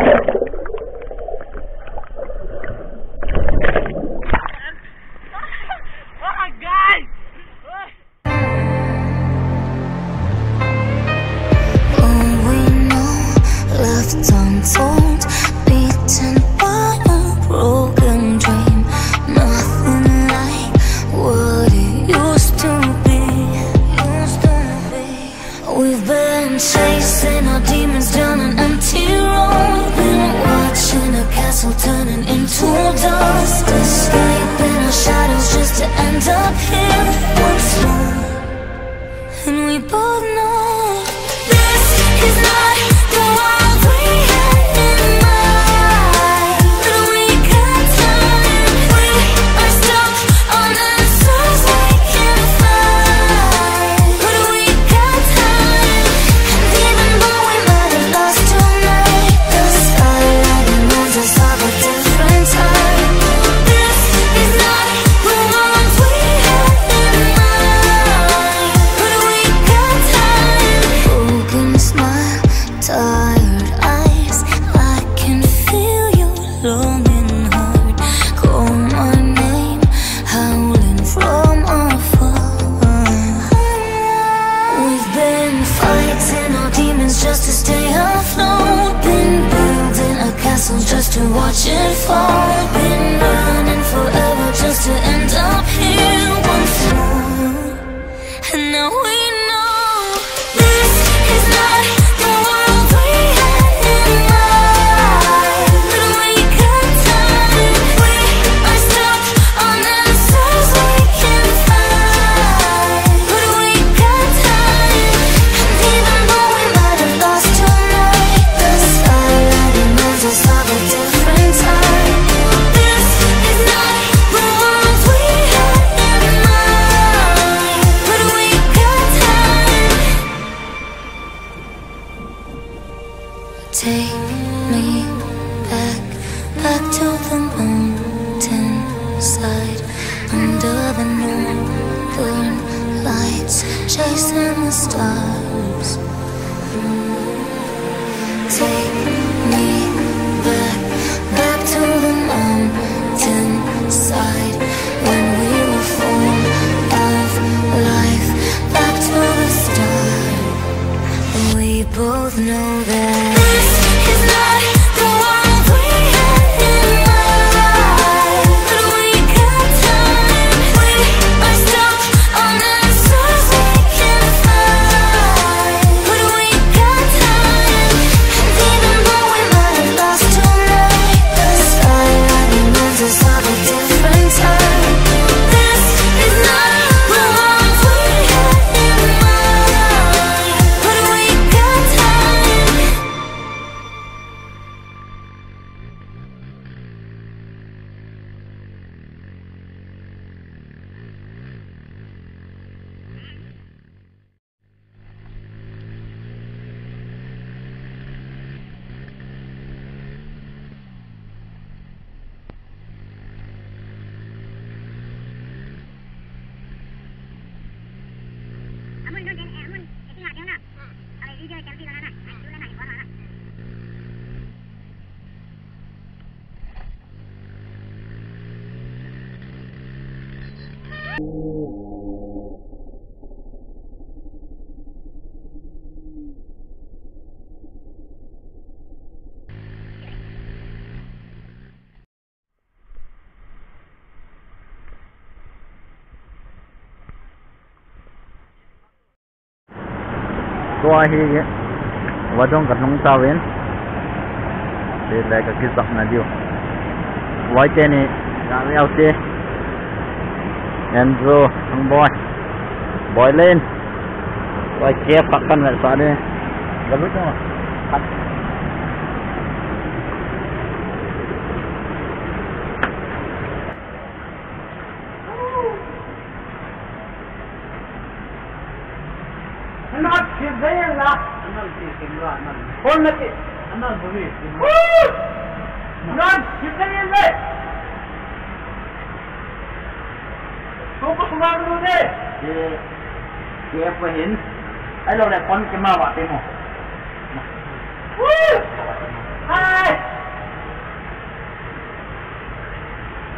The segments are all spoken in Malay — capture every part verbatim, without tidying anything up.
Untold, beaten by a broken dream. Nothing like what it used to be. Used to be. We've been chasing our demons down an empty road. Been watching a castle turning into dust. Escaping our shadows just to end up here once more. And we both know this is not the world we had in mind. But we got time. We are stuck on answers we can't find. But we got time. And even though we might have lost tonight, the skyline reminds us of a different time. This is not the world we had in mind. But we got time. Broken smile, tired eyes, I can feel your longing heart. Call my name, howling from afar. We've been fighting our demons just to stay afloat. Been building a castle just to watch it fall. Been running forever just to end up here once more. And now we know this is not the world we had in mind. But we got time. We are stuck on answers we can't find. But we got time. And even though we might have lost tonight, the skyline reminds us of a different time. This is not the world we had in mind. But we got time. Take me back, back to the mountain side, under the northern lights, chasing the stars. Take me back, back to the mountain side, when we were full of life, back to the start. We both know that this is not the world we had in mind. But we got time. We are stuck on answers we can't find. But we got time. And even though we might have lost tonight, the skyline reminds us of a different time. This is not the world we had in mind. But we got time. Tua hi wadong katong tawin de la ka kisak na dio wai te ni ga leo te Andrew ang boy Boilenn wai ke pakkan la sa de galut no pat Not saying that. I'm not saying that. Hold it. I'm not believing. Not saying that. Tôi có không ăn luôn đi. Chị, chị em vừa hiện. Ấy đâu là con cái ma vạ tên một. Hai.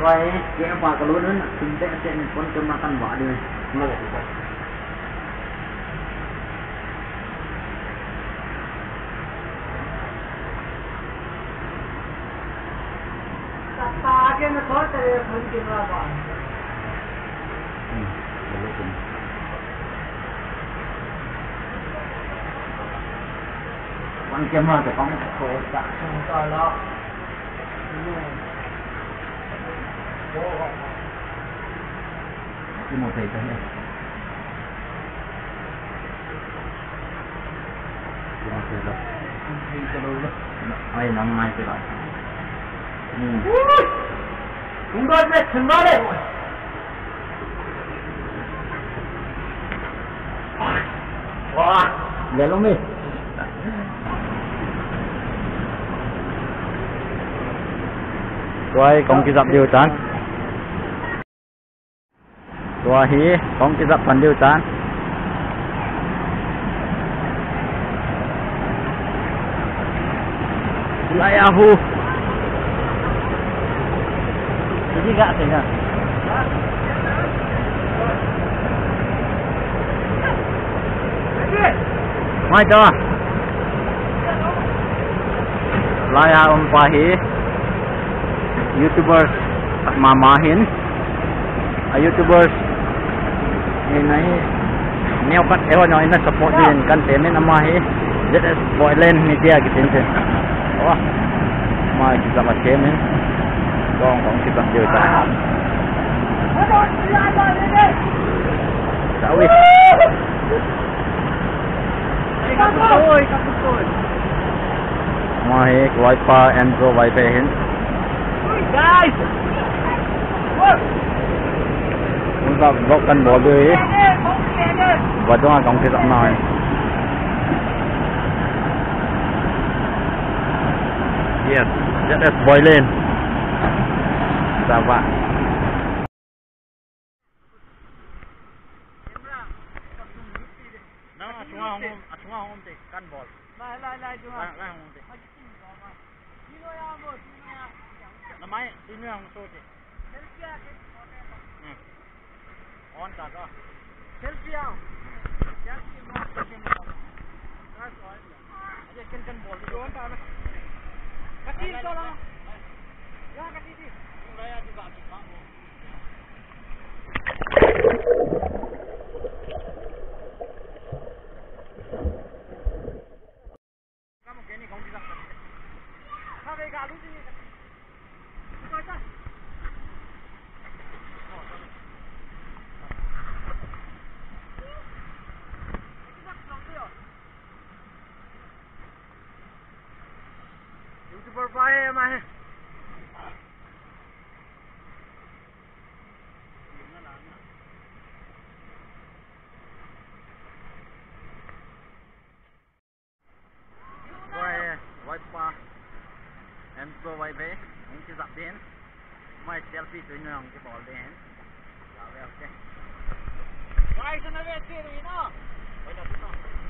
Why, kaya pa kalau nun, tintek atin pun kemakan wak dia. Mau. आगे में थोड़ा तेरे फोन के बाद हम्म चलो तुम one camera तो कम तो का सुनता ला cái một thầy cái này cái một thầy đó đi cho đôi đó ai nằm mai cái đó đúng rồi đấy thằng đó đấy wow để luôn đi rồi con kia dập điều tán rồi hí con kia dập phần điều tán lại à hu jadi gak sih kan mai cho laya umpahi YouTubers mamahin YouTubers ini neo kat ewan yang ini support din content ni namahi jadi Boilenn media gitu sih wah mai kita macam ni con con kita điều tra sao đi mai Vaiphei and go Vaiphei hin guys chúng ta góc cân bỏ đi và chúng ta còn cái giọng nói yes that is Boilenn sao vậy nó chúng ta không chúng ta không thể cân bỏ lại lại lại chúng ta lại lại không thể nó máy tin nữa không số thì on cả đó selfie आओ क्या की बात करते हैं क्या सवाल है अजय किन किन बोल रहे हो ना कटी तो ना यहाँ कटी थी रहा जी बात मांग वो kamu kini kamu bilang tadi sampai galu sini itu aja YouTuber Vaiphei mà rồi Vaiphei em go Vaiphei ông chỉ dập đến mai selfie tụi nó cái bỏ đến rồi ok guys sana về chơi đi nó bây giờ nó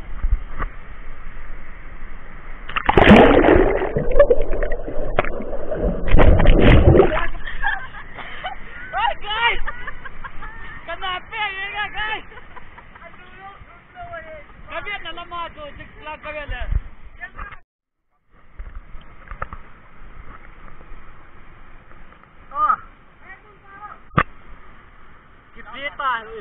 Hey guys! Kenapa ya kan guys? Kabiat na lama tu, ceklah kabiat le. Oh. Kita ni.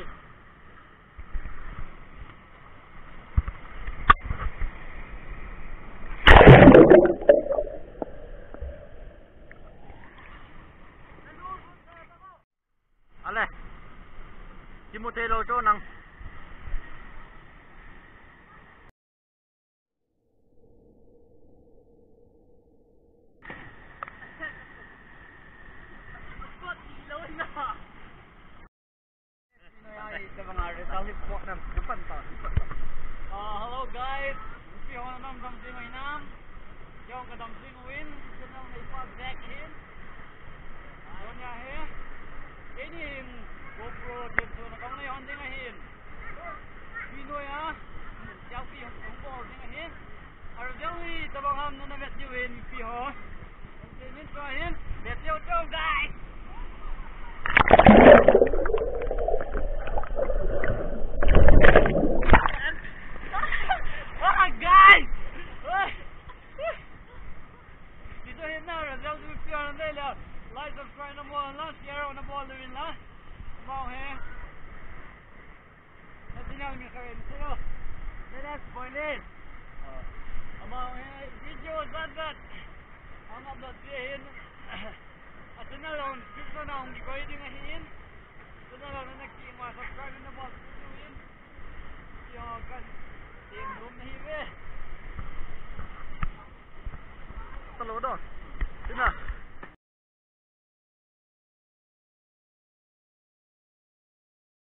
Ale, Timothy lo cho nang. Uh, hello guys, if you want to know something right now, you can come sing win, you know me for back in. Don't you hear? Ini GoPro tentu nak kau ni on tengah hin. Pino ya, selfie on ball tengah hin. Harus jauhi tabang ham nana bet juin pi ho. Ini tuh hin, bet jauh jauh guys. Ah, guys! Dito hin na, result will be on the day. Like, subscribe na mo lang, share on the ball rin na. Mau he. Natinal mi karin sino. Let's Boilenn. Mau he, video that. Ang upload din. At na lang, gusto na ang recording ngayon. Ito na lang na nagkima, subscribe na mo din. Yung kan team room na hiwe. Talo do. Sina.